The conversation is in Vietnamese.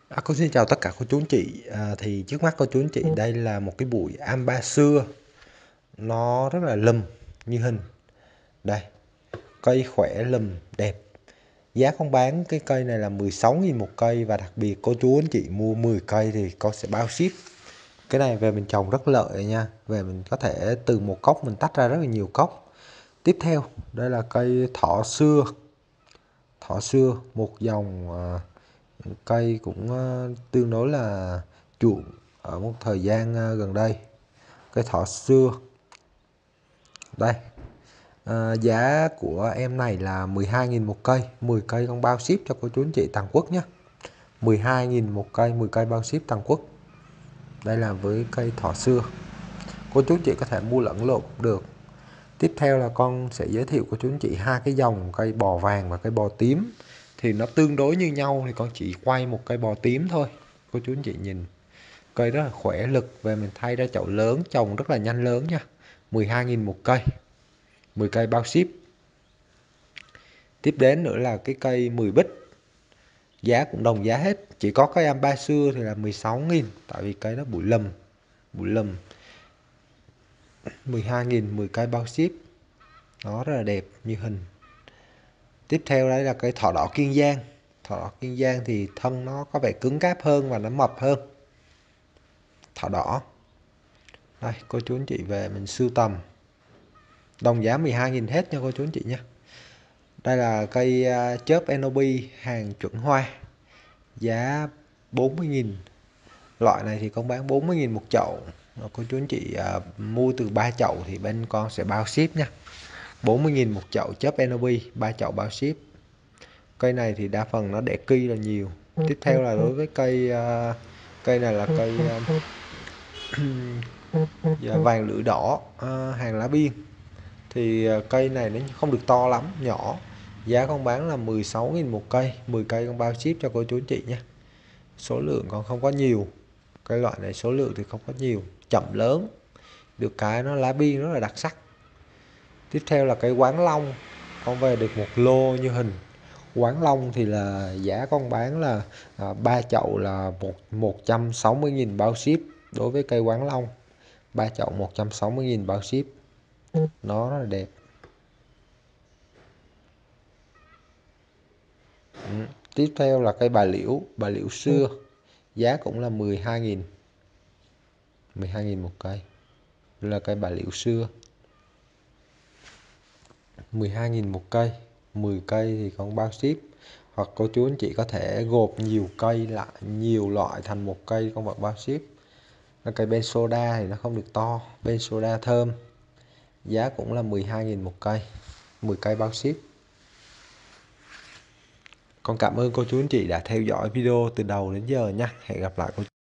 Cô xin chào tất cả cô chú anh chị. Thì trước mắt cô chú anh chị đây là một cái bụi am xưa, nó rất là lùm như hình đây, cây khỏe lùm đẹp. Giá con bán cái cây này là 16.000 một cây, và đặc biệt cô chú anh chị mua 10 cây thì con sẽ bao ship. Cái này về mình trồng rất lợi nha, về mình có thể từ một cốc mình tách ra rất là nhiều cốc. Tiếp theo đây là cây thọ xưa. Thọ xưa một dòng cây cũng tương đối là chuộng ở một thời gian gần đây. Cây thọ xưa đây, giá của em này là 12.000 một cây, 10 cây con bao ship cho cô chú anh chị toàn quốc nhé. 12.000 một cây, 10 cây bao ship toàn quốc. Đây là với cây thọ xưa, cô chú anh chị có thể mua lẫn lộn được. Tiếp theo là con sẽ giới thiệu cô chú anh chị hai cái dòng cây bò vàng và cây bò tím, thì nó tương đối như nhau, thì con chỉ quay một cây bò tím thôi. Cô chú anh chị nhìn cây rất là khỏe lực, về mình thay ra chậu lớn trồng rất là nhanh lớn nha. 12.000 một cây, 10 cây bao ship. Tiếp đến nữa là cái cây 10 bích, giá cũng đồng giá hết, chỉ có cây am xưa thì là 16.000, tại vì cây nó bụi lùm. 12.000 10 cây bao ship, nó rất là đẹp như hình. Tiếp theo đây là cây thọ đỏ Kiên Giang. Thọ đỏ Kiên Giang thì thân nó có vẻ cứng cáp hơn và nó mập hơn. Thọ đỏ đây, cô chú anh chị về mình sưu tầm, đồng giá 12.000 hết nha cô chú anh chị nha. Đây là cây chớp Enobi hàng chuẩn hoa, giá 40.000. Loại này thì con bán 40.000 một chậu. Cô chú anh chị mua từ 3 chậu thì bên con sẽ bao ship nha. 40.000 một chậu chớp Enobi, 3 chậu bao ship. Cây này thì đa phần nó đẻ ki là nhiều. Tiếp theo là đối với cây này là cây vàng lưỡi đỏ hàng lá biên. Thì cây này nó không được to lắm, nhỏ. Giá con bán là 16.000 một cây, 10 cây con bao ship cho cô chú anh chị nha. Số lượng còn không có nhiều. Cây loại này số lượng thì không có nhiều, chậm lớn. Được cái nó lá biên rất là đặc sắc. Tiếp theo là cây Quán Long, con về được một lô như hình. Quán Long thì là giá con bán là 3 chậu là 160.000 bao ship. Đối với cây Quán Long 3 chậu 160.000 bao ship, nó rất là đẹp. Tiếp theo là cây bà liễu xưa, giá cũng là 12.000 một cây. Đây là cây bà liễu xưa, 12.000 một cây, 10 cây thì còn bao ship. Hoặc cô chú anh chị có thể gộp nhiều cây lại, nhiều loại thành một cây con vẫn bao ship. Cây Ben Soda thì nó không được to, Ben Soda thơm, giá cũng là 12.000 một cây, 10 cây bao ship. Con cảm ơn cô chú anh chị đã theo dõi video từ đầu đến giờ nha. Hẹn gặp lại cô chú.